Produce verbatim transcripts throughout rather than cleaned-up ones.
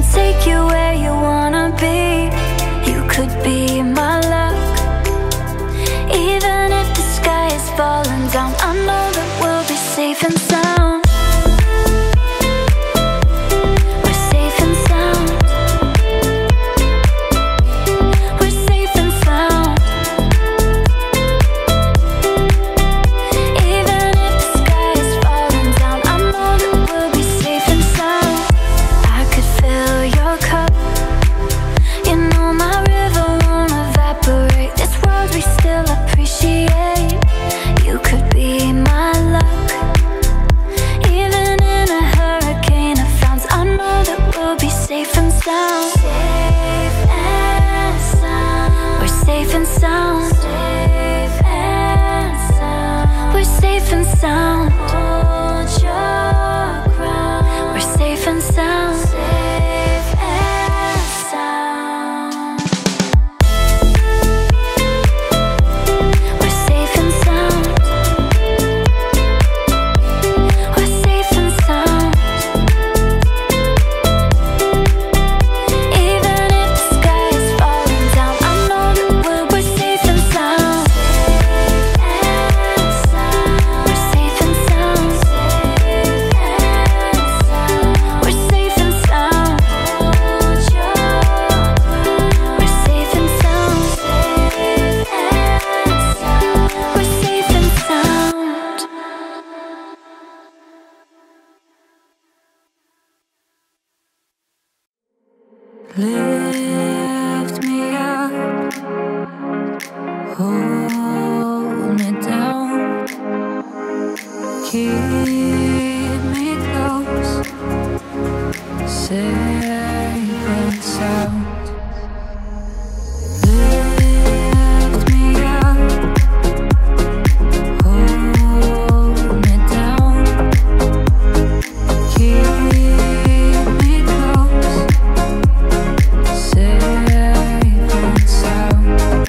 take you where you wanna be. You could be my luck. Even if the sky is falling down, I know that we'll be safe and sound. We're safe and sound. We're safe and sound. Even if the sky is falling down, I know that we'll be safe and sound. I could fill your cup. You know my river won't evaporate. This world we still appreciate. You could be my luck. Even in a hurricane of frowns, I know that we'll be safe and sound. Safe and sound. We're safe and sound. Safe and sound. We're safe and sound. Hold your ground. We're safe and sound. Safe and sound. We're safe and sound. We're safe and sound. Even if the sky is falling down, I know that we'll be safe and sound. We're safe and sound. We're safe and sound. Hold your ground. We're safe and sound. We're safe and sound. Lift me up, hold me down, keep me close, safe and sound. Lift me up, hold me down, keep me close, safe and sound.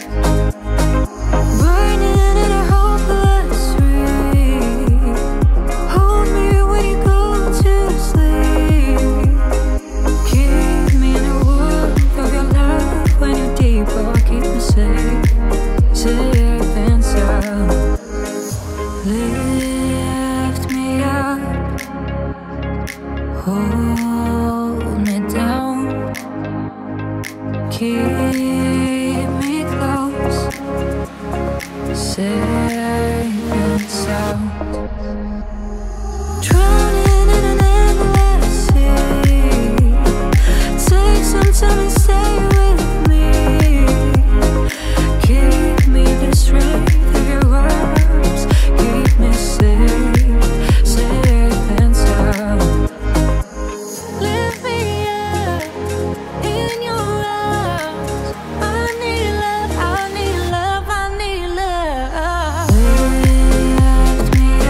Burning in a hopeless street. Hold me when you go to sleep. Keep me in the warmth of your love when you're deep. Oh, keep me safe, safe and sound. Lift me up, hold me down, keep me close, safe and sound. Drowning in an endless sea. Take some time and stay with me. Give me the strength of your arms. Keep me safe, safe and sound. Lift me up in your arms. I need love, I need love, I need love. Lift me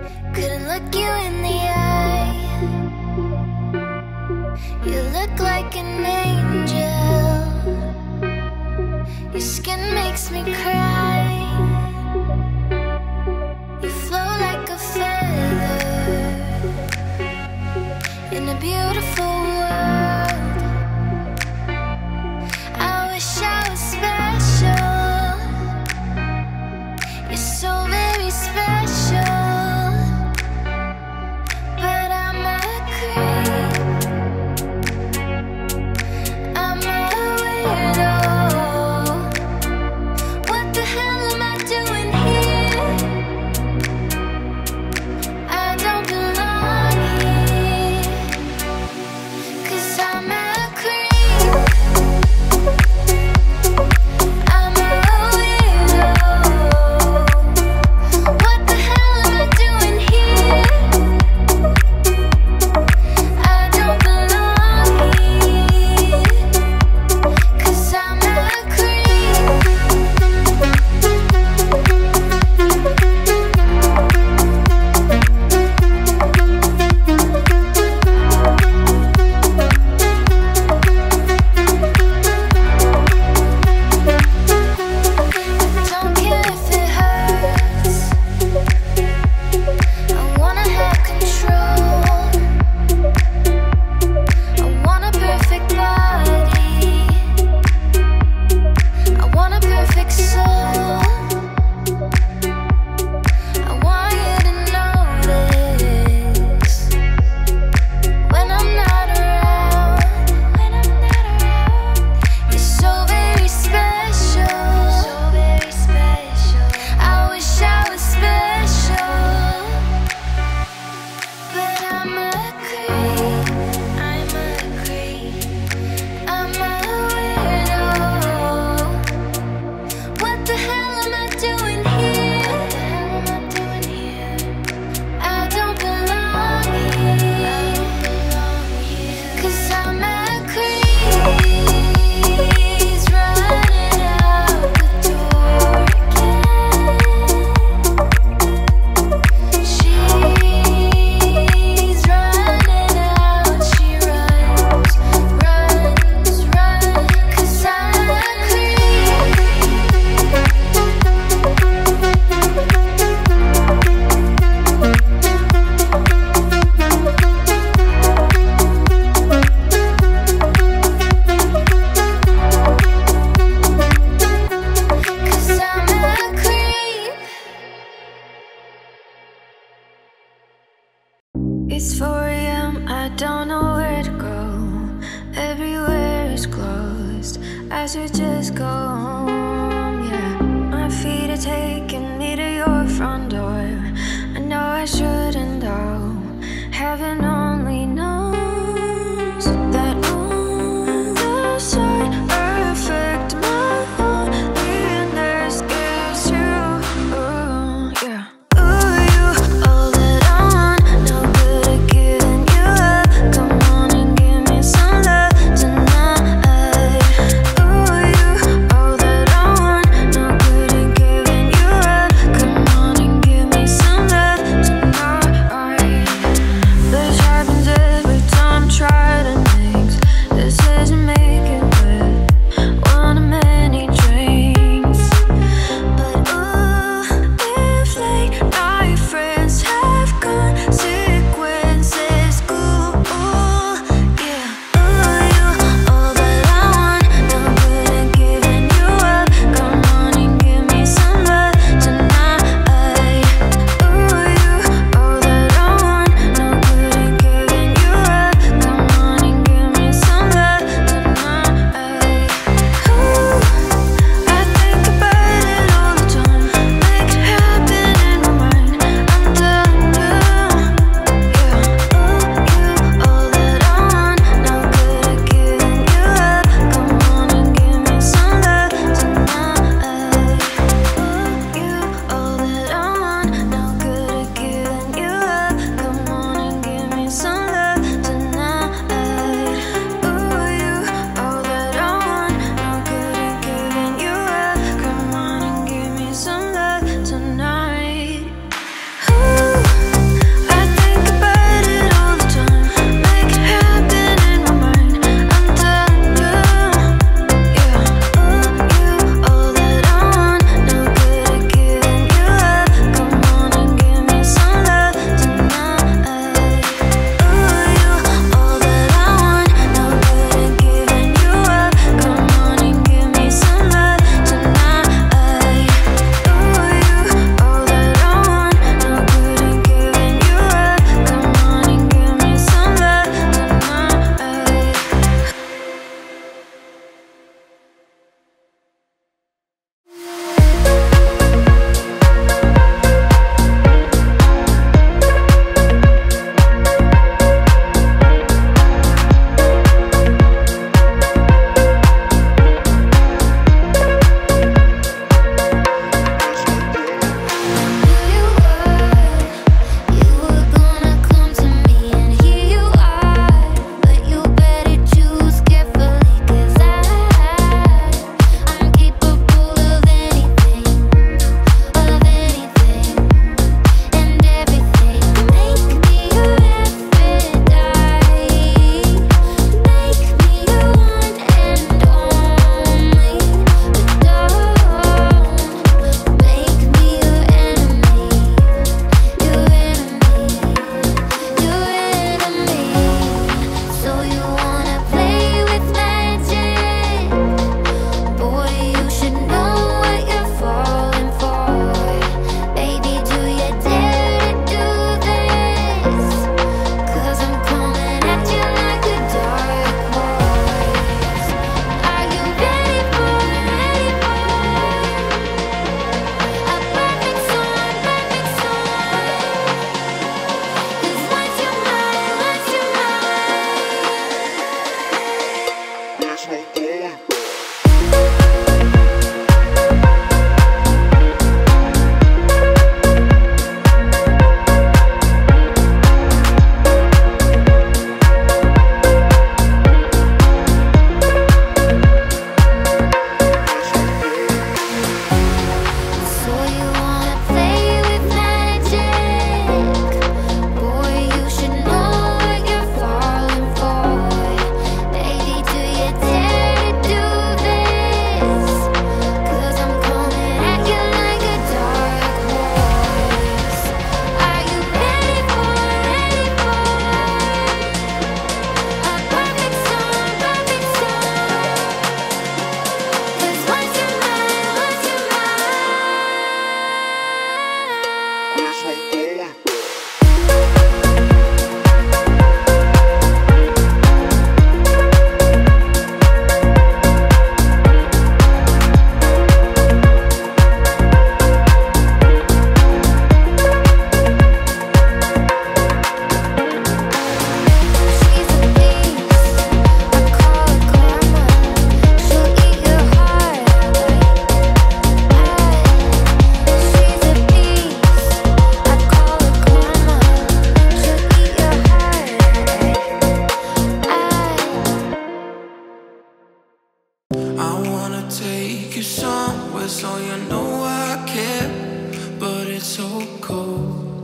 Couldn't look you in the eye. You look like an angel. Your skin makes me cry. You flow like a feather in a beautiful world. I wish I was special. You're so very special. But I'm a creep. I'm a weirdo. What the hell am I doing here? I don't belong here. 'Cause I'm a creep. I'm a weirdo. What the hell am I doing here? I don't belong here. 'Cause I'm a creep. Don't care if it hurts. I wanna have control. I want a perfect body. I want a perfect soul. I want you to notice when I'm not around. When I'm not around, you're so very special. So very special. I wish I was special. But I'm a creep. I'm a creep. I'm a weirdo. What the hell am I doing here? What the hell am I doing here? I don't belong here. 'Cause I'm a creep. He's running out the door again. She's running out. She runs, runs, runs. 'Cause I'm a creep. Cause I'm a creep. It's four a m, I don't know where to go. Everywhere is closed. I should just go home, yeah. My feet are taking me to your front door. I know I shouldn't though. Heaven only knows that on the side perfect my loneliness is you. Ooh, yeah. Ooh, you all that I want. No good at giving you up. Come on and give me some love tonight. Ooh, you all that I want. No good at giving you up. Come on and give me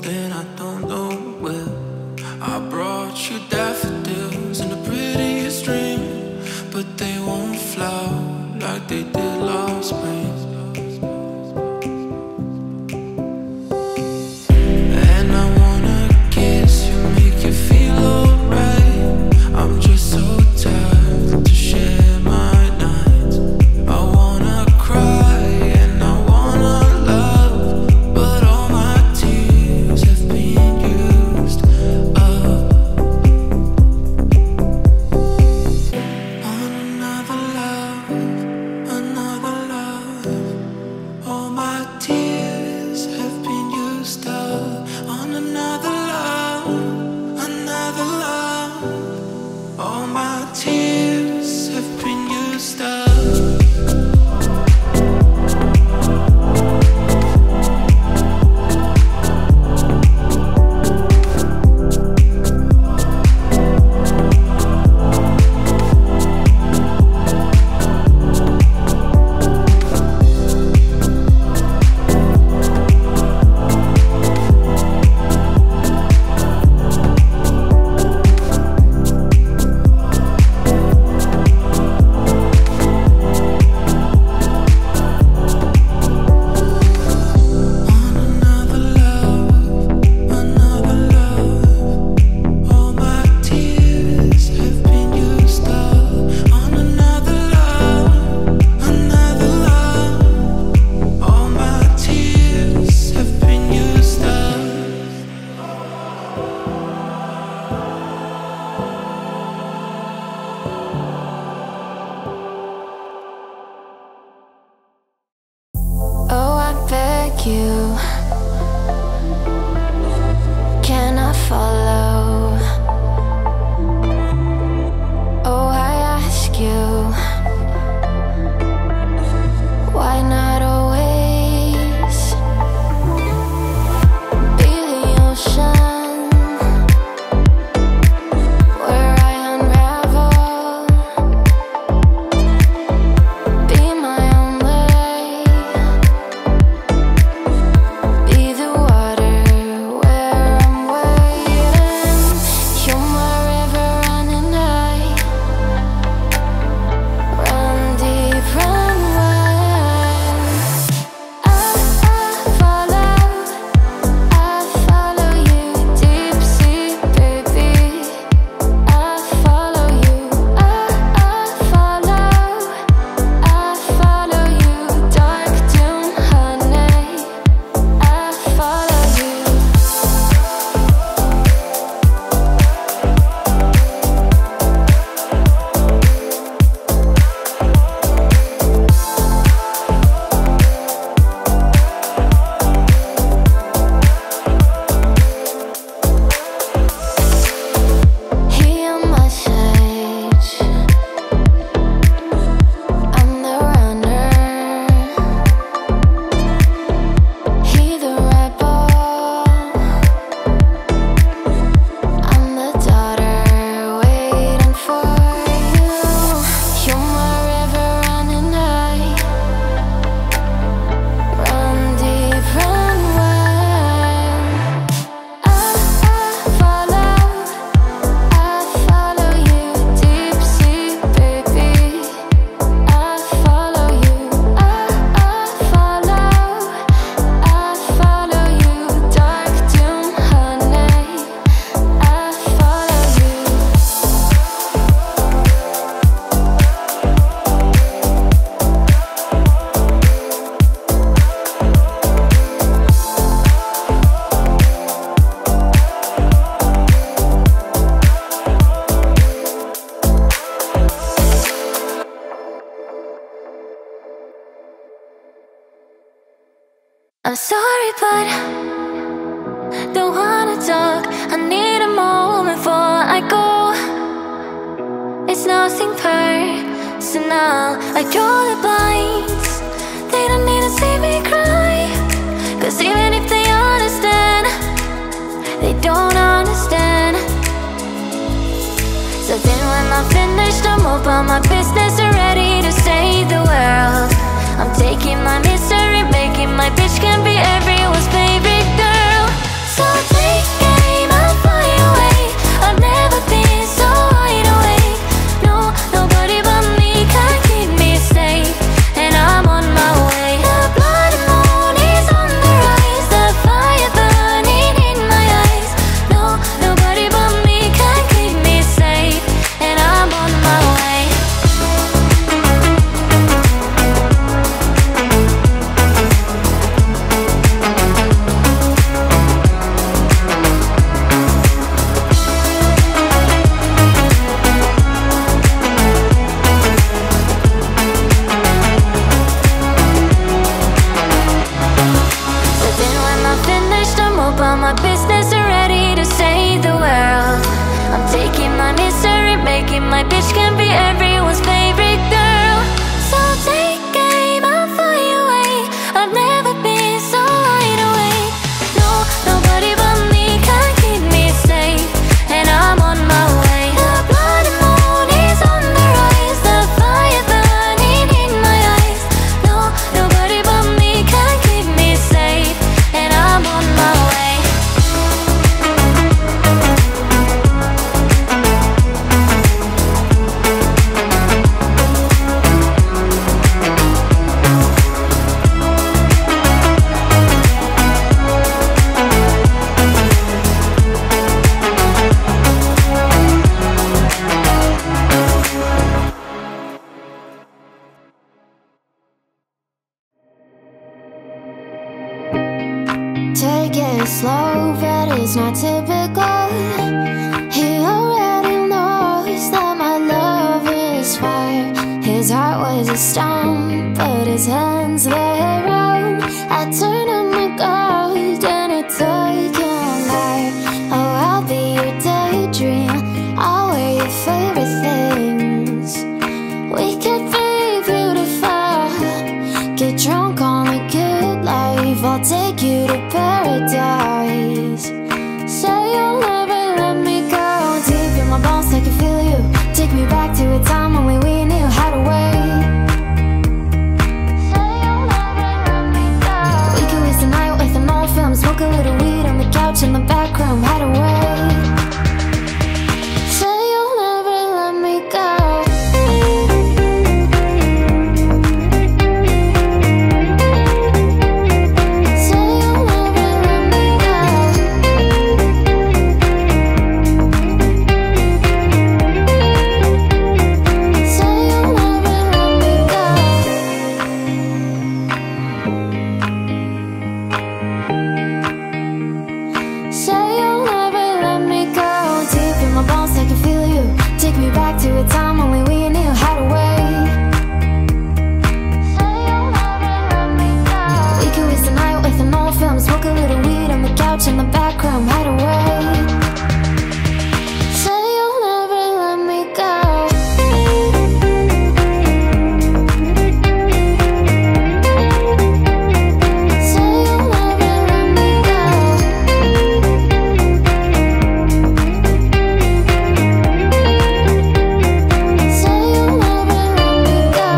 been, I don't know where. I brought you daffodils in the prettiest dream, but they won't flower like they did last spring. And I wanna kiss you, make you feel alright. I'm just so tired to share my nights. I wanna cry and I wanna love, but all my tears have been used up on another love, another love. All my tears have been used up on another love, another love. All my tears have been used up. Oh, I beg you, can I follow? Oh, I ask you, why not always be the ocean where I unravel, be my own lake, be the water where I'm waiting. You're my river running high, run deep, run wide. I, I follow, I follow you, deep sea, baby. I follow you, I, I follow, I follow you, dark doom, honey. I follow you. He on my stage, I'm the runner, he the rebel, I'm the daughter waiting for you. You're my river running high, run deep, run wide. I, I follow, I follow you, deep sea, baby. I follow you, I, I follow, I follow you, dark doom, honey. I follow you. I'm sorry, but don't wanna talk. I need a moment before I go. It's nothing personal. I draw the blinds. They don't need to see me cry. Cause even if they understand, they don't understand. So then when I'm finished, I'm about my business and ready to save the world. I'm taking my misery, making my bitch can be everyone's favorite girl. So business and ready to save the world. I'm taking my misery, making my bitch can be everyone's favorite girl. So take aim, I'll fly away. I've never been so wide awake. No, nobody but me can keep me safe, and I'm on my way. The bloody moon is on the rise, the fire burning in my eyes. No, nobody but me can keep me safe, and I'm on my way. Take it slow, but it's not typical. He already knows that my love is fire. His heart was a stone, but his hands were wrong. I turned on my gold and it took him higher. Oh, I'll be your daydream, I'll wear your favorite things. We could be beautiful, get drunk on a good life. I'll take you to paradise. Say you'll never let me go. Deep in my bones, I can feel you. Take me back to a time when we knew how to wait. Say you'll never let me go. We could waste the night with an old film, smoke a little weed on the couch in the back room, how to wait. Say you'll never let me go. In the back room, hide away. Say you'll never let me go. Say you'll never let me go. Say you'll never let me go.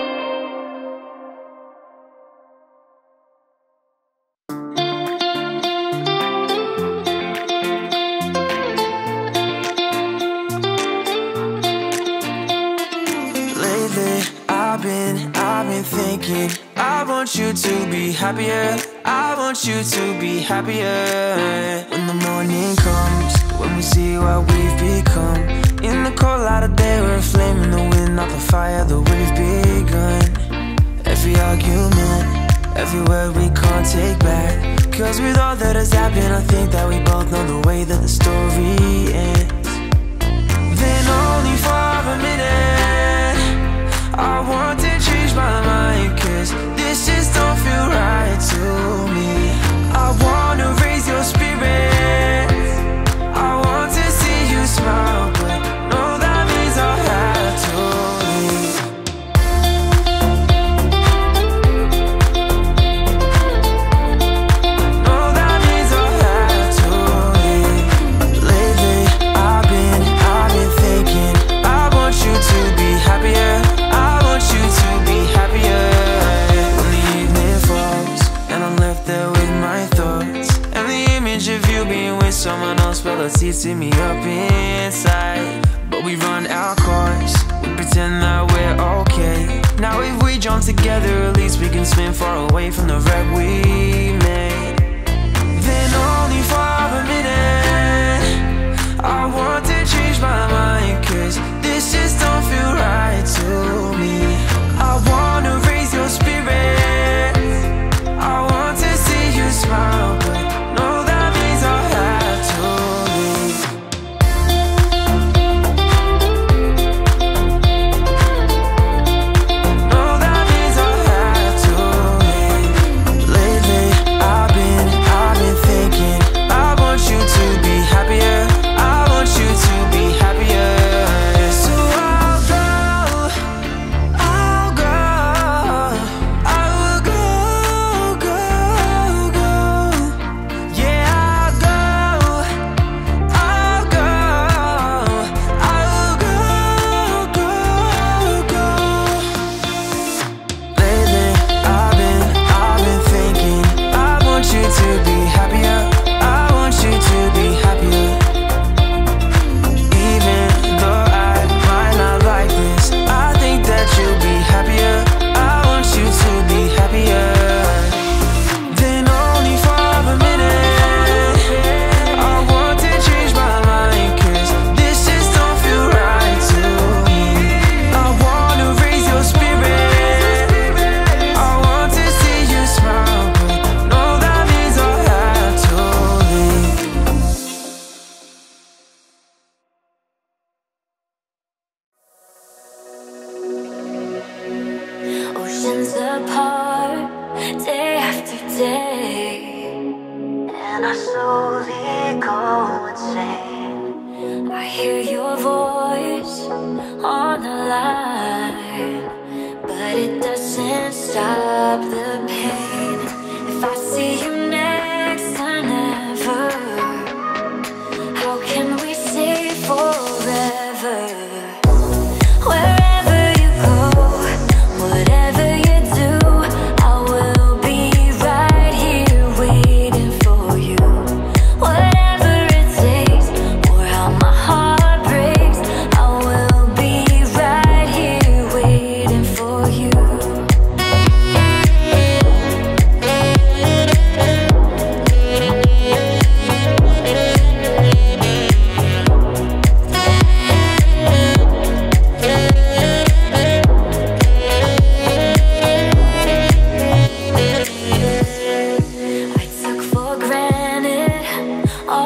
I've been, I've been thinking, I want you to be happier, I want you to be happier. When the morning comes, when we see what we've become, in the cold light of day we're a flame in the wind, not the fire that we've begun. Every argument, every word we can't take back, cause with all that has happened I think that we both know the way that the story ends. Then only for a minute I want to change my mind, cause this just don't feel right to me. I wanna raise your spirits, I want to see you smile, but no, that means I'll have to leave. No, that means I'll have to leave. Lately, I've been, I've been thinking, I want you to be happier, I want you to be happier. When the evening falls and I'm left there with my thoughts, and the image of you being with someone else, well, it's eating me up inside. But we run our course, we pretend that we're okay. Now if we jump together, at least we can swim far away from the wreck we made. Then only for a minute I want to change my mind, cause this just don't feel right to me. I wanna raise your spirits, I want to see you smile, but no, that means I'll have to leave. No, that means I'll have to leave. Lately, I've been, I've been thinking, I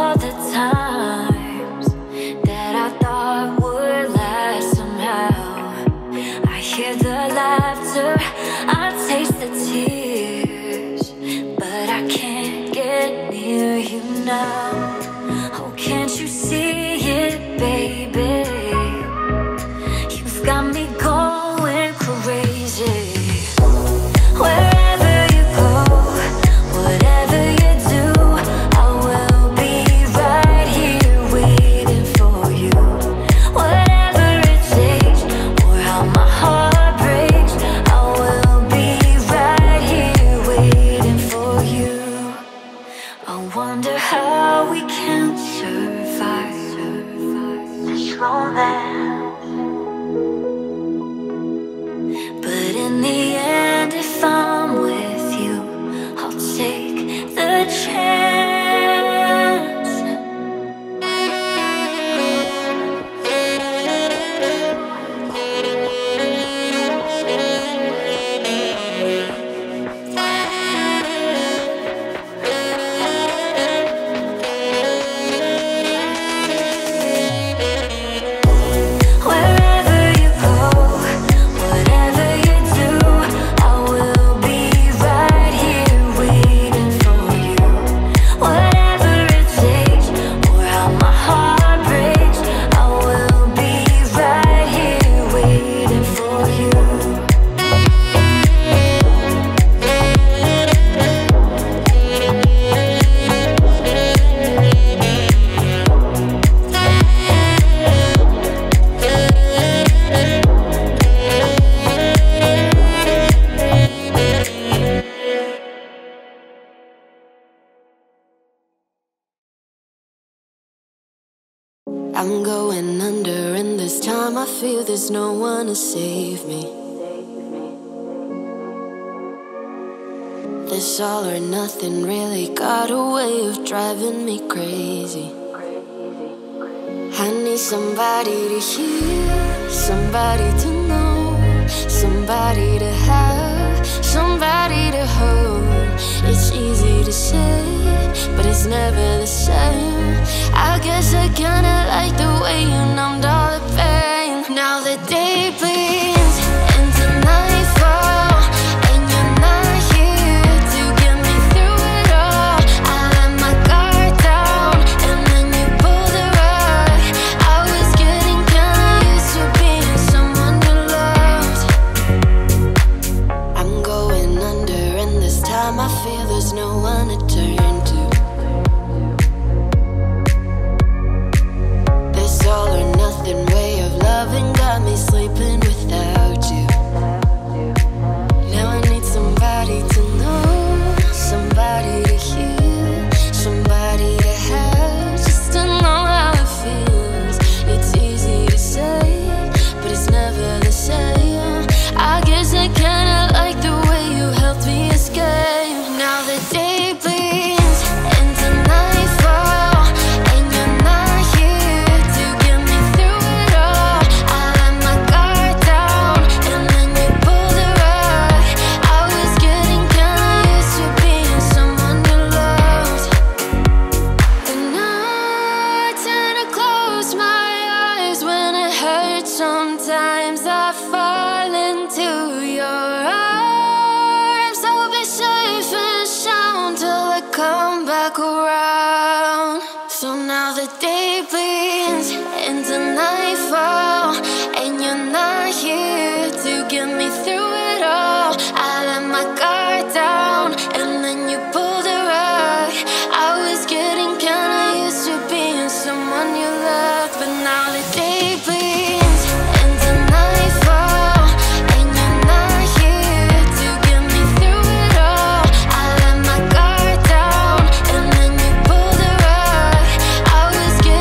all the times that I thought would last somehow. I hear the laughter, I taste the tears, but I can't get near you now. Oh, can't you see it, baby? You've got me going crazy. Wherever you go, whatever you do, I will be right here waiting for you. Whatever it takes, or how my heart breaks, I will be right here waiting for you. I wonder how we can survive this romance. But in the end, if I'm with you, I'll take the chance. Wherever you go, whatever you do, I will be right here waiting for you. Whatever it takes, or how my heart breaks, I will be right here waiting for you. I'm going under, and this time I feel there's no one to save me. This all or nothing really got a way of driving me crazy. I need somebody to hear, somebody to know, somebody to have, somebody to hold. It's easy to say, but it's never the same. I guess I kinda like the way you numbed all the pain. Now the day bleeds into nightfall, and you're not here to get me through it all. I let my guard down, and then you pulled the rug. I was getting kinda used to being someone you loved. I'm going under, and this time I feel there's no one to turn to. This all or nothing way of loving got me sleeping without you. Now I need somebody to know, somebody to hear, somebody to have, just to know how it feels. It's easy to say, but it's never the same. I guess I kinda like the way you helped me escape. Now the day bleeds into nightfall, and you're not here to get me through it all. I let my guard down, and then you pulled the rug. I was getting kinda used to being someone you loved. And I tend to close my eyes when it hurts. Sometimes I fall into your arms. I'll be safe and sound till I come back around. So now the day bleeds into nightfall, and you're not here to get me through it all. I let my guard down, and then you pulled the rug. I was getting kinda used to being someone you loved, but now the day bleeds into nightfall, and you're not here to get me through it all. I let my guard down, and then you pulled the rug. I was getting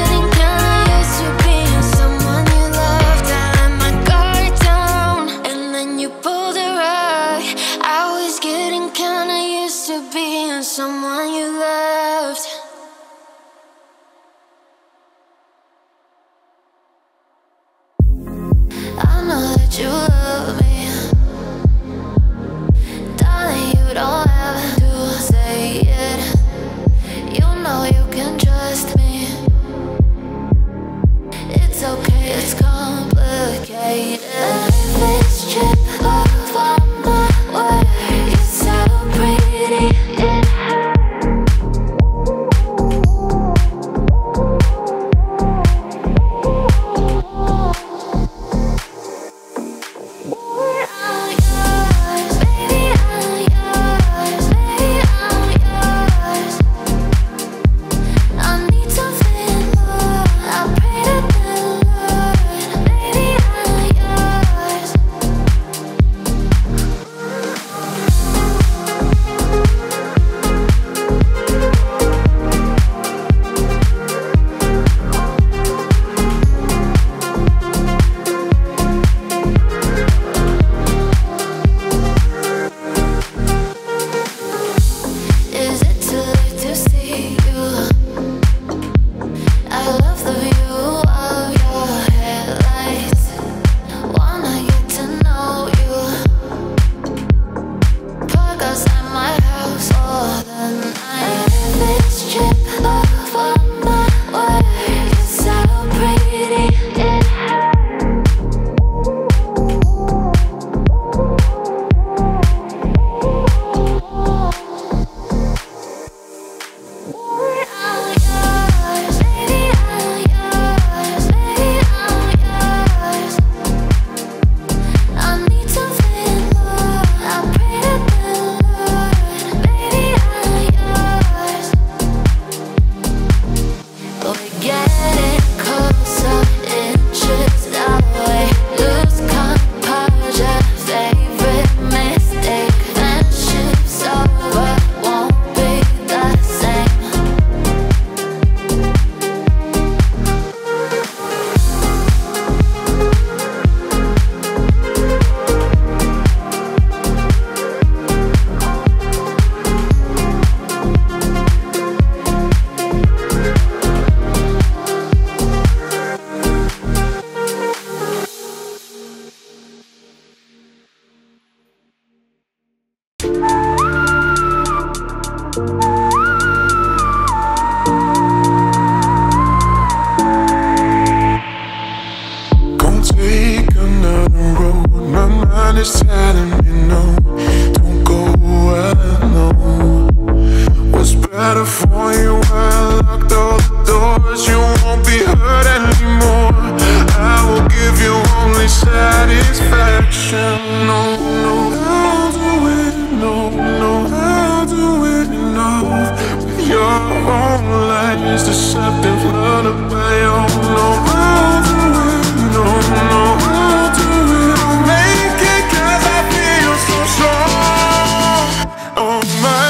deceptive lullaby. Oh no, I'll do it. No, no, I'll do it. I'll make it 'cause I feel so strong. Oh my.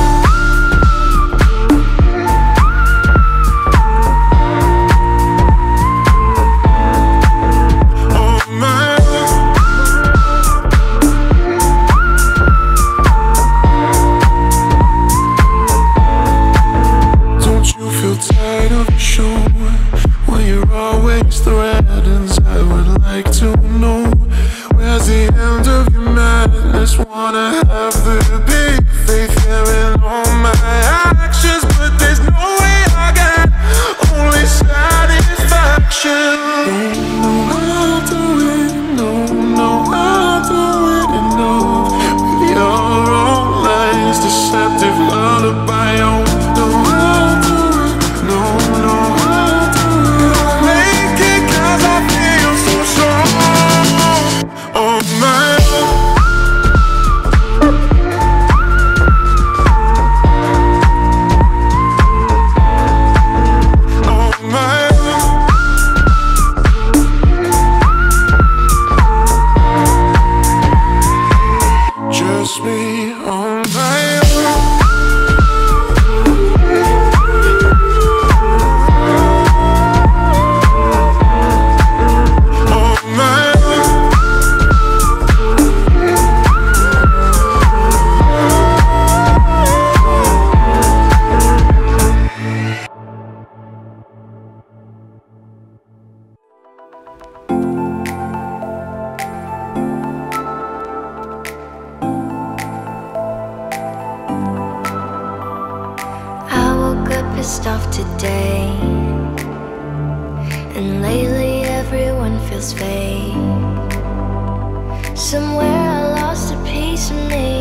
Tired of the show when you're always threatening. I would like to know where's the end of your madness. Wanna have the big faith here in all my actions, but there's no way I got only satisfaction. No, no, I'll do it. No, no, I'll do it enough with your own lies, deceptive lullaby. Oh no, I'll do it. No, no, I'll do it. I'll make it 'cause I feel so strong. Oh my. Oh my. Just me on my own. Pissed off today, and lately everyone feels fake. Somewhere I lost a piece of me,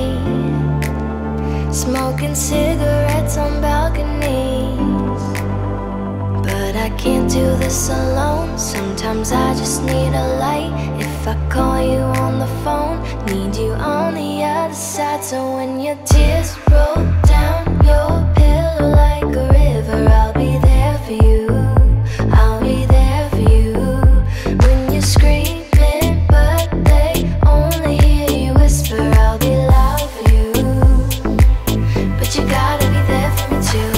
smoking cigarettes on balconies. But I can't do this alone. Sometimes I just need a light. If I call you on the phone, need you on the other side. So when your tears roll down your pillow like a river, I'll be there for you. I'll be there for you. When you're screaming but they only hear you whisper, I'll be loud for you. But you gotta be there for me too.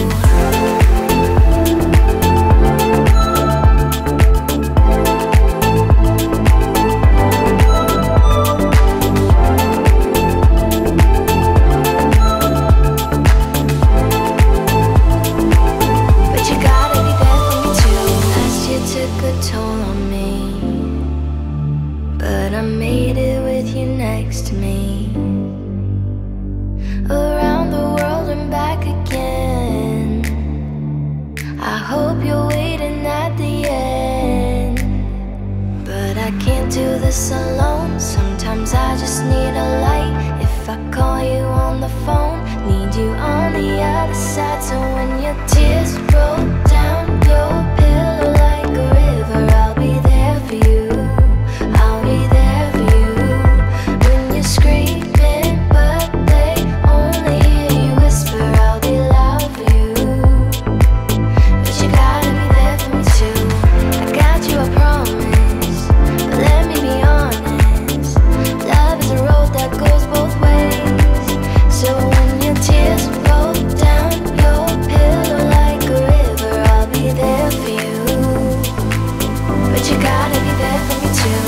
Alone. Sometimes I just need a light. If I call you on the phone, need you on the other side. So when your tears roll down your pillow like a river, I'll be there for you. I'll be there for you. When you're screaming but they only hear you whisper, I'll be loud for you. But you gotta be there for me too. I got you, I promise. But let me be honest, love is a road that goes both ways. So when your tears roll down your pillow like a river, I'll be there for you. But you gotta be there for me too.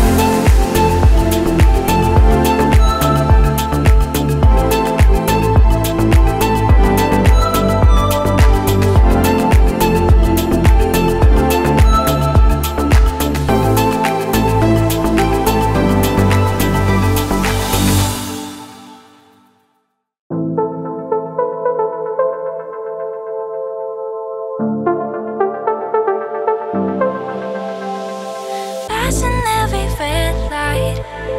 Passing every red light,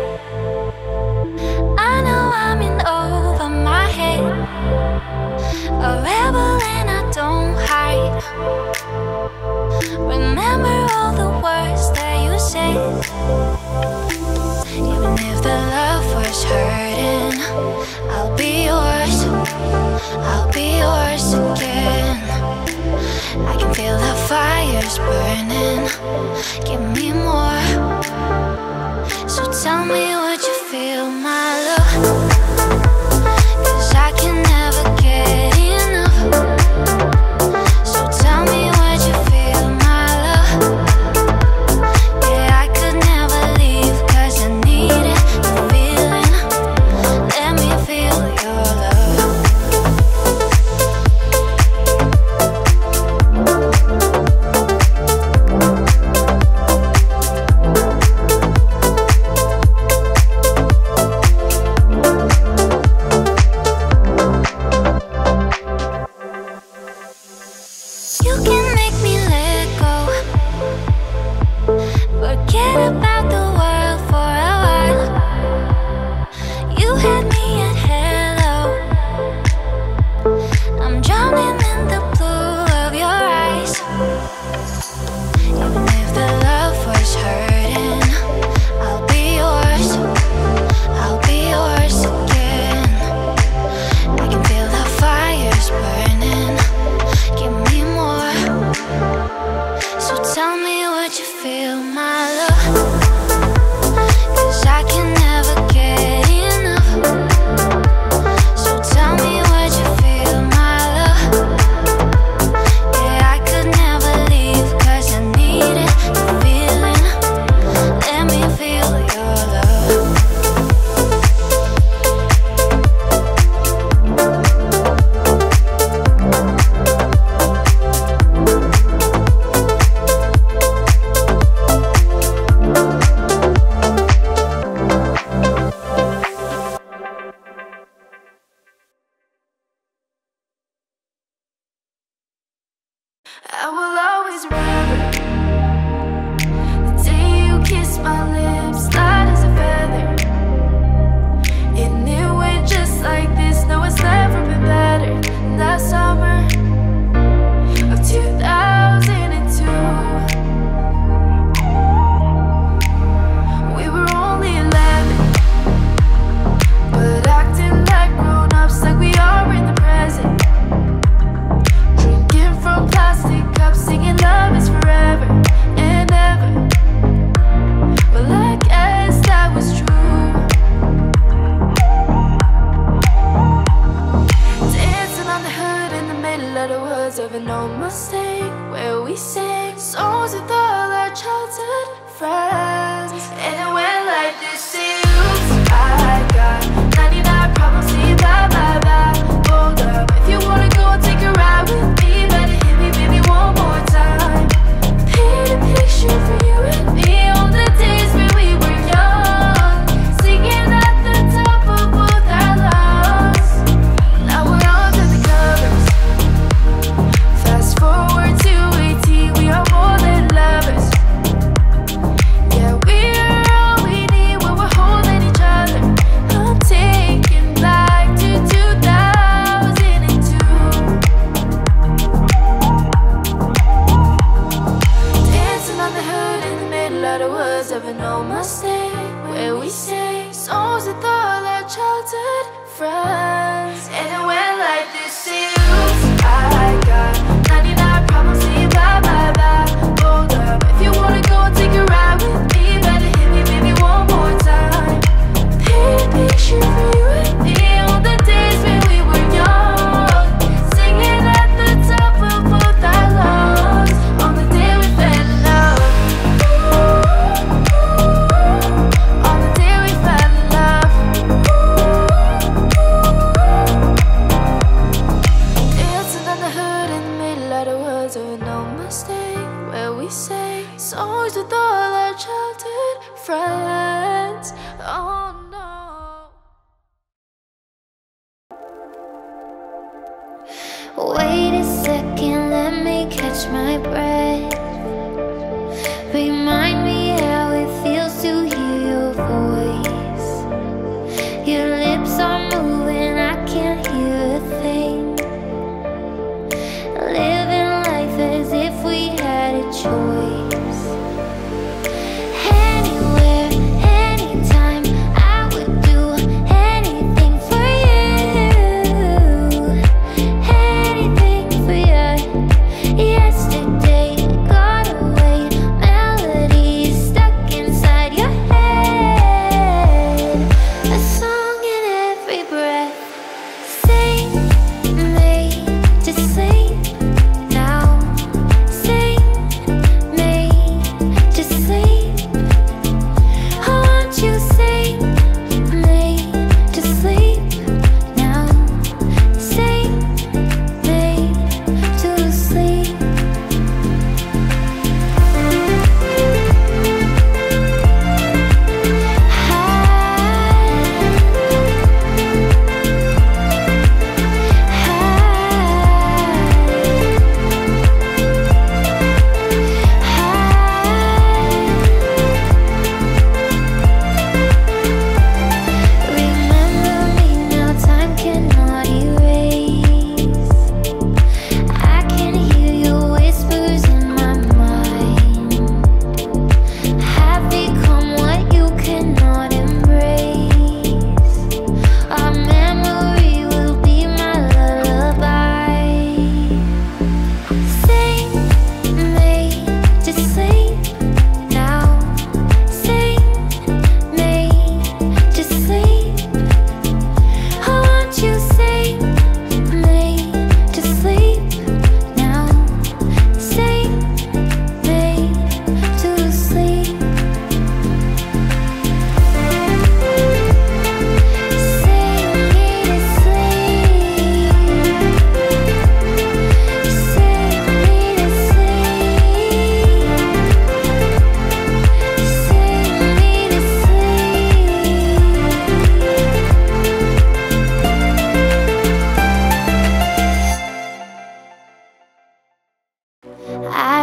I know I'm in over my head. A rebel and I don't hide. Remember all the words that you said. Even if the love was hurting, I'll be yours. I'll be yours again. I can feel fire's burning, give me more. So tell me what you feel, my love, 'cause I can never get enough. So tell me what you feel, my love. Yeah, I could never leave 'cause I need it, the feeling. Let me feel your love. You can make me let go, forget about the world for a while. You had me at hello, I'm drowning in the blue of your eyes. Even if the love was hurting, I'll be yours, I'll be yours again. I can feel the fires burning, give me more. So tell me what you feel, my love, 'cause I can never get enough. So tell me what you feel, my love. Yeah, I could never leave 'cause I need it, the feeling. Let me feel your love. I will always remember the day you kissed my lips, light as a feather. And it went just like this, no, it's never been better. That summer of two thousand two, we were only eleven, but acting like grown-ups, like we are in the present. Drinking from plastic cups, singing love is forever and ever. Well, I guess that was true. Dancing on the hood in the middle of the woods of an old Mustang, where we sang songs with all our childhood friends. And it went like this: oops, I got ninety-nine problems, see bye bye bye. Hold up, if you wanna go and take a ride with me, better hit me, baby, one more time. Paint a picture for you and me on the days when we were young, singing at the top of both our lungs. Now we're under the covers. Fast forward to eighteen, we are more than lovers. Yeah, we're all we need when we're holding each other. I'm taking back to two thousand two. Dancing on the hood in the middle of the woods of an old Mustang, where we sang songs with all our childhood friends. And it went like this: oops, I got ninety-nine problems, see bye bye bye. Hold up, if you wanna go and take a ride with me, better hit me, baby, one more time. Paint a picture for you and me on the days when we were young, singing at the top of both our lungs on the day we fell in love. On the day we fell in love. Dancing on the hood in the middle of the woods of an old Mustang, where we sang songs with all our childhood friends. Oh no. Wait a second, let me catch my breath. Remind me how it feels to hear your voice. Your lips are moving, I can't hear a thing. Living life as if we had a choice. Anywhere, anytime, I would do anything for you. Anything for you. Yesterday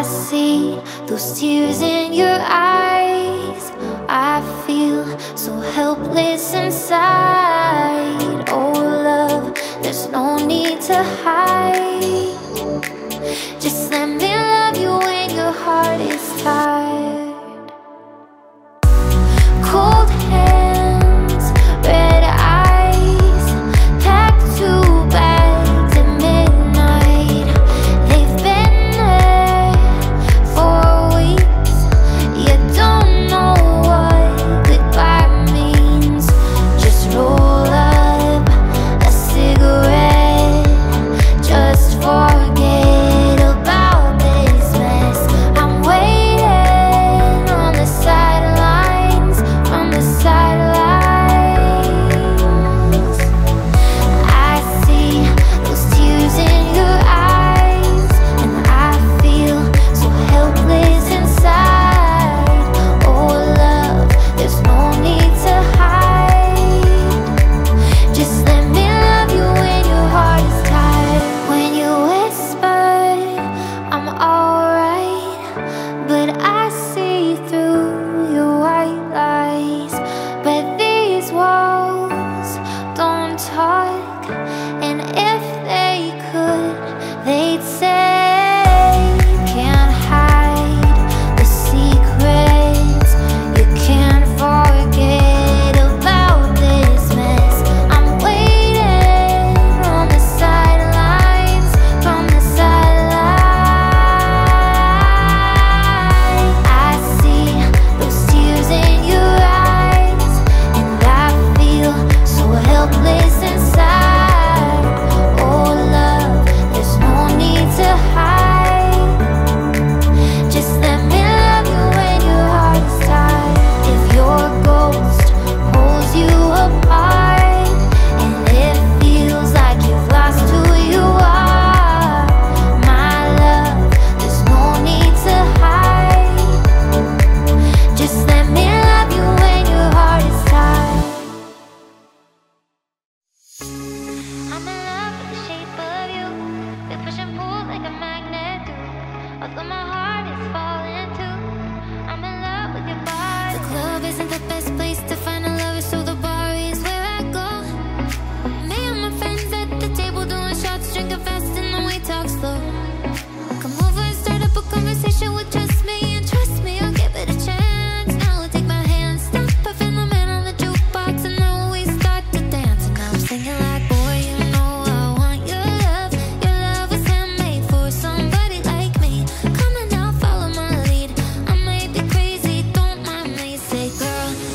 see those tears in your eyes. I feel so helpless inside. Oh love, there's no need to hide. Just let me love you when your heart is tired. Cold hands, red eyes, tattoo bags at midnight. They've been there for weeks. You don't know what goodbye means. Just roll up a cigarette. Just forget about this mess. I'm waiting on the sidelines, on the sidelines. I see those tears in your eyes, and I feel so helpless inside. Oh love, there's no need to hide. Just let me love you when your heart is tired. When you whisper, I'm alright, but I see through your white lies. But these walls don't talk, and if they could, they'd say you can't hide the secrets. You can't forget about this mess. I'm waiting on the sidelines, from the sidelines. I see those tears in your eyes, and I feel so helpless inside. Oh love, there's no need to hide. Just let me love you when your heart is tired. If your ghost pulls you apart, and it feels like you've lost who you are, my love, there's no need to hide. Just let me love you when your heart is tired. I'm in love with the shape of you. We push and pull like a magnet do. Although my heart is falling too, I'm in love with your body. The club isn't the best place to find a lover, so the bar is where I go. Me and my friends at the table doing shots, drinking fast, and then we talk slow. Come over and start up a conversation with just me, and trust me, I'll give it a chance. Now take my hand, stop, I feel the man on the jukebox, and then we start to dance. And I'm singing like, boy, you know I want your love. Your love was handmade for somebody like me. Come on now, follow my lead. I may be crazy, don't mind me. Say, girl,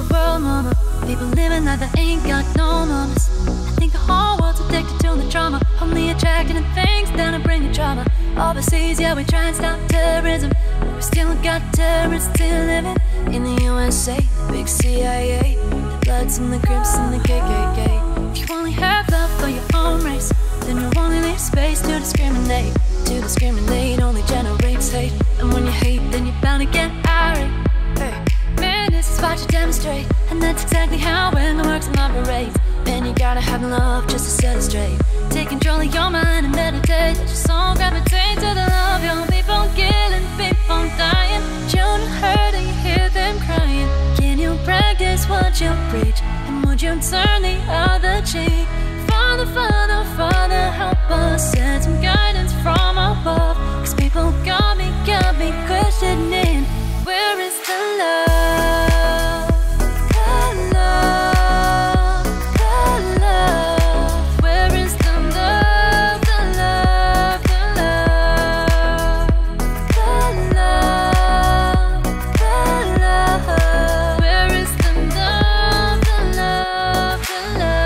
the world, mama. People living like they ain't got no mamas. I think the whole world's addicted to the drama, only attracted to things that'll bring you drama. Overseas, yeah, we try and stop terrorism, but we still got terrorists still living in the U S A, the big C I A, the Bloods and the Crips and the K K K. If you only have love for your own race, then you only leave space to discriminate. To discriminate only generates hate, and when you hate, then you're bound to get irate. Hey, man, this is what you demonstrate, and that's exactly how it works and operates. Man, you gotta have love just to set it straight. Take control of your mind and meditate. Let your soul gravitate to the love. Young people killing, people dying, children hurt and you hear them crying. Can you practice what you preach? And would you turn the other cheek? Father, Father, Father, help us, send some guidance from above. Cause people got me, got me questioning, where is the love? The love, the love. Where is the love, the love, the love? The love, the love. Where is the love, the love, the love?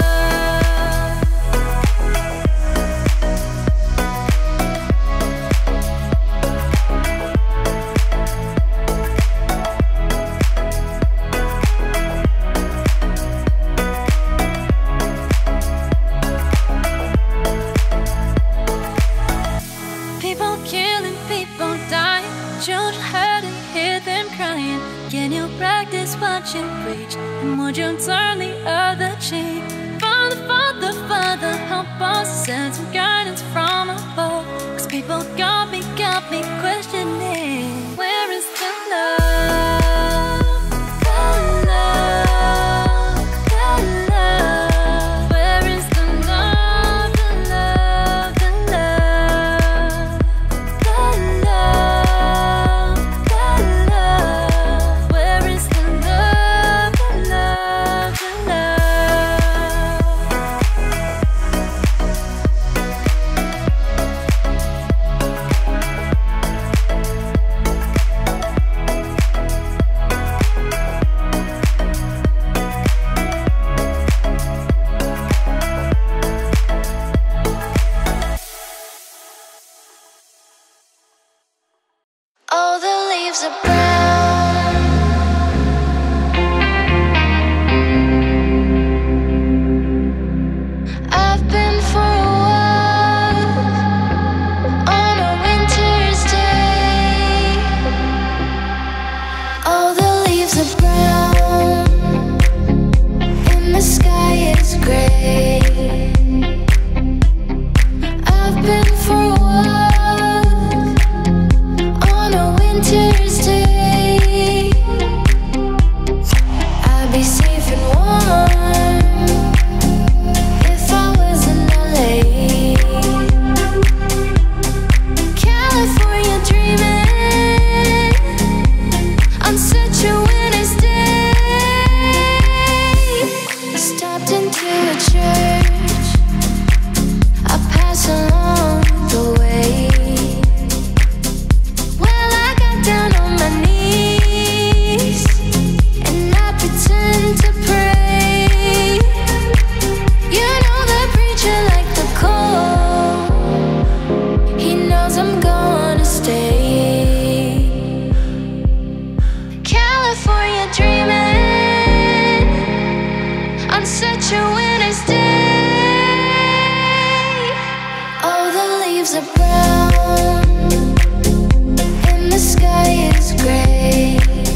People killing, people dying, children hurting, hear them crying. Can you practice what you preach? And would you turn the other cheek? Father, Father, Father, help us, send some guidance from above. Cause people got me, got me questioning, where is the love? The love, the love. Where is the love, the love, the love? The love, the love. Where is the love, the love, the love? All the leaves are brown. I've been for a walk on a winter's day. All the leaves are brown and the sky is gray. I've been for a walk on a winter's day. I'd be safe and warm if I was in L A. California dreaming on such a winter's day. Stopped into a church, I pass along the way. Well, I got down on my knees and I pretend to pray. You know the preacher like the cold, he knows I'm gonna stay. California dreaming on such a winter's day. All the leaves are brown and the sky is gray.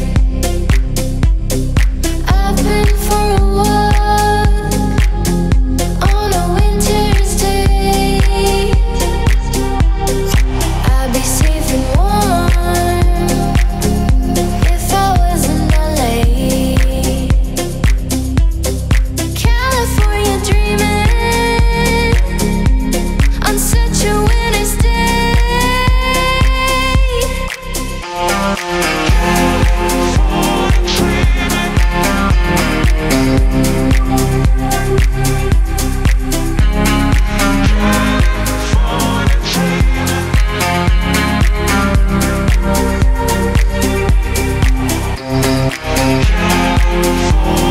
I've been for a walk on a winter's day. I'd be safe and warm if I was in L A. California dreaming on such a winter's day. California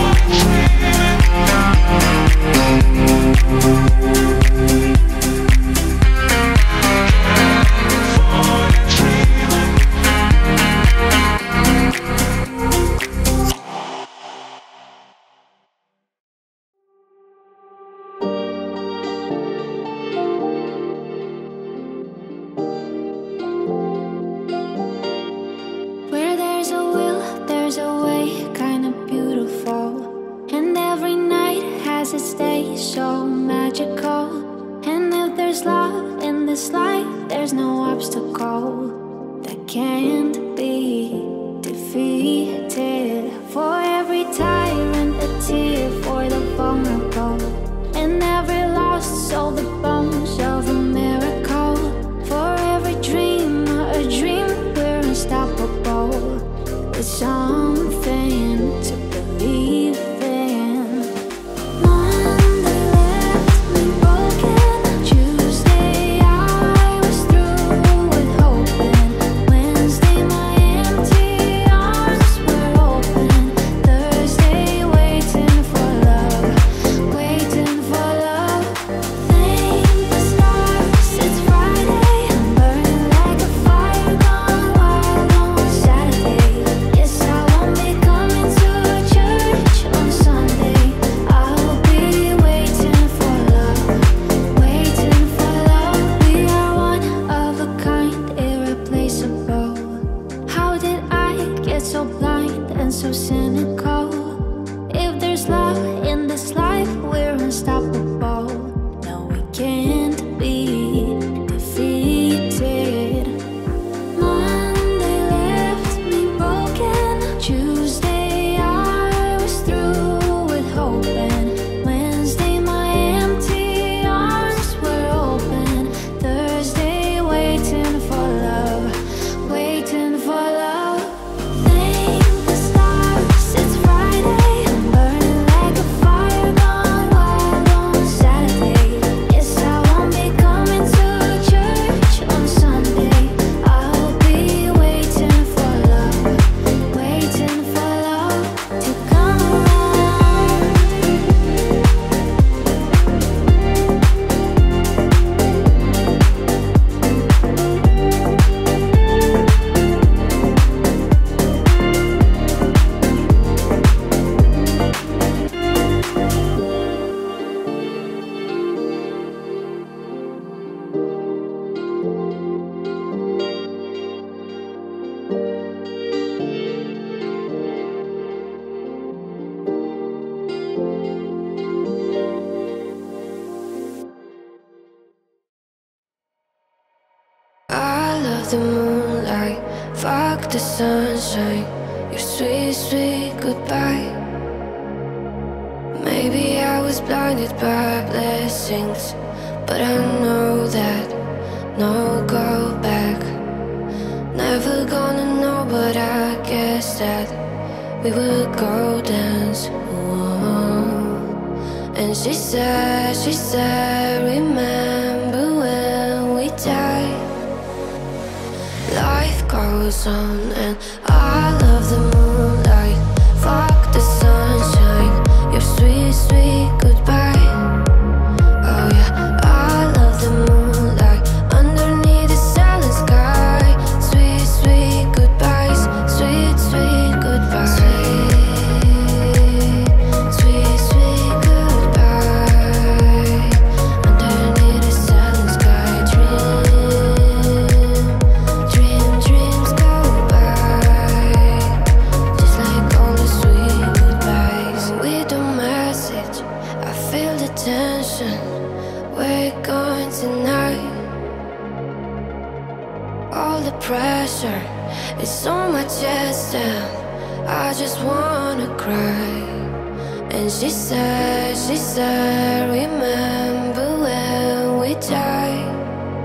cynical. If there's love in this life, we're unstoppable. No, we can't be defeated. Monday left me broken. Tuesday I was through with hoping. Wednesday my empty arms were open. Thursday waiting for love, waiting for love. Thank the stars, it's Friday. I'm burning like a fire gone wild on Saturday. Yes, I won't be coming to church on Sunday. I'll be waiting for love, waiting for love to come around. I love the moonlight, fuck the sunshine, your sweet, sweet goodbye. Maybe I was blinded by blessings, but I know that no go back. Never gonna know, but I guess that we would go dance. Whoa. And she said, she said, remember when we died. Life goes on and I love the moonlight, fuck the sunshine, your sweet, sweet goodbye. Oh yeah, I love the moonlight, underneath the silent sky. Sweet, sweet goodbyes, sweet, sweet goodbyes. Sweet, sweet, sweet goodbye, underneath the silent sky. Dream, dream, dreams go by, just like all the sweet goodbyes. With the message, I feel the tension. We're going tonight. All the pressure is on my chest and I just wanna cry. And she said, she said, remember when we died.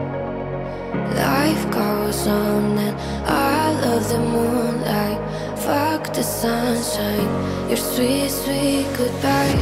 Life goes on and I love the moonlight, fuck the sunshine, your sweet, sweet goodbye.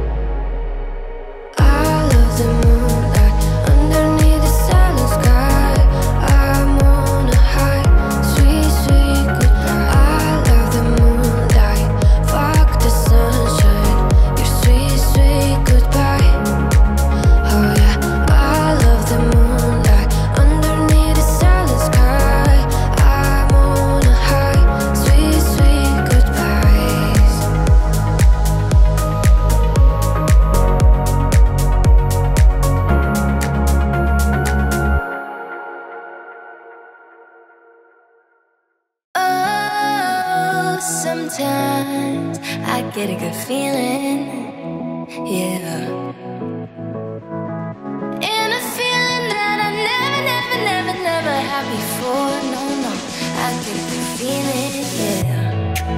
I love the moonlight, underneath the silent sky. I'm on a high, sweet, sweet goodbye. I love the moonlight, fuck the sunshine, your sweet, sweet goodbye. Oh yeah, I love the moonlight, underneath the silent sky. I'm on a high, sweet, sweet goodbyes. Oh, sometimes I get a good feeling, yeah. And a feeling that I never, never, never, never had before. No, no, I get a good feeling, yeah.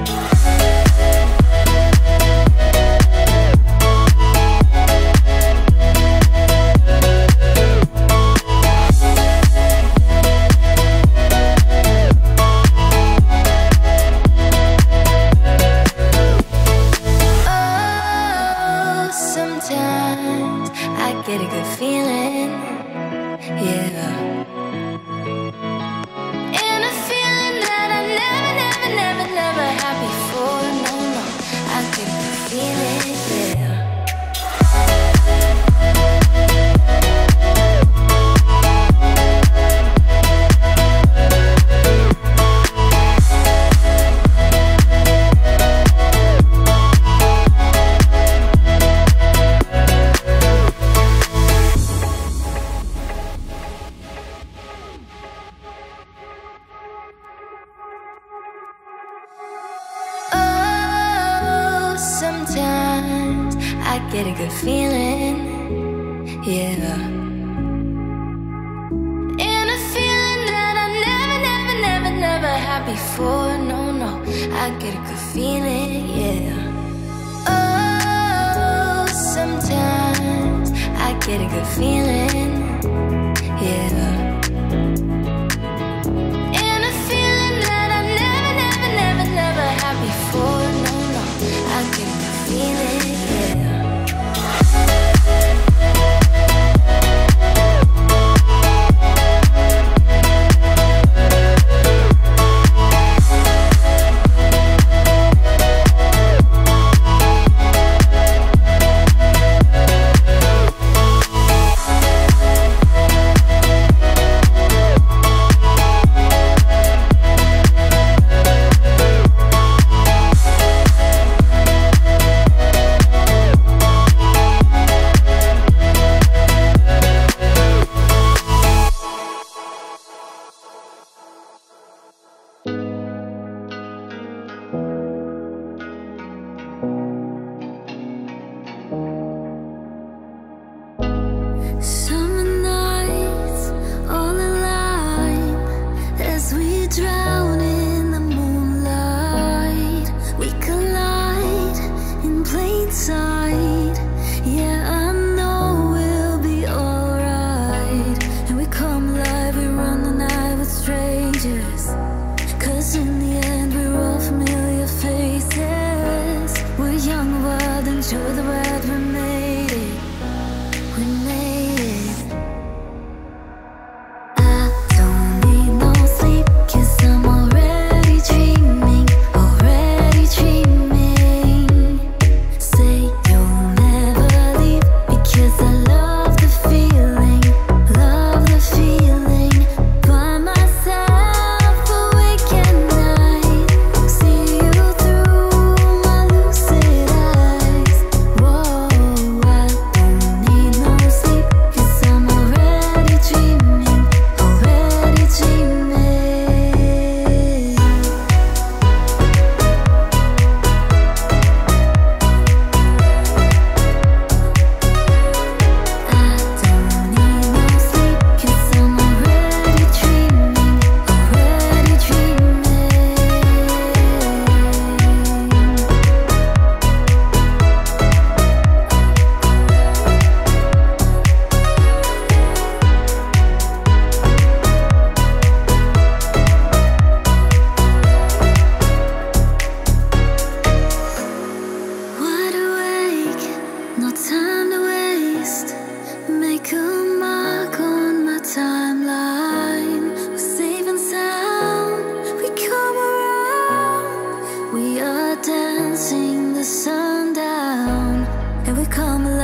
Oh, sometimes I get a good feeling, yeah. Sometimes I get a good feeling, yeah. And a feeling that I never, never, never, never had before. No, no, I get a good feeling, yeah. Oh, sometimes I get a good feeling, yeah. And a feeling that I never, never, never, never had before. No, no, I get a good feeling, yeah. Summer nights all alive as we drown in the moonlight. We collide in plain sight. Yeah, I know we'll be alright. And we come alive, we run the night with strangers. Cause in the end we're all familiar faces. We're young, wild, enjoy the ride, we made it. We made it. I don't need no sleep, cause I'm already dreaming, already dreaming. Say you'll never leave, because I love the feeling, love the feeling. By myself, awake at night, see you through my lucid eyes. Whoa, I don't need no sleep, cause I'm already dreaming, already dreaming. I don't need no sleep, cause I'm already dreaming, already dreaming. Wide awake, no time to waste. Make a mark on my timeline. We're safe and sound, we come around. We are dancing the sun down, and we come alive.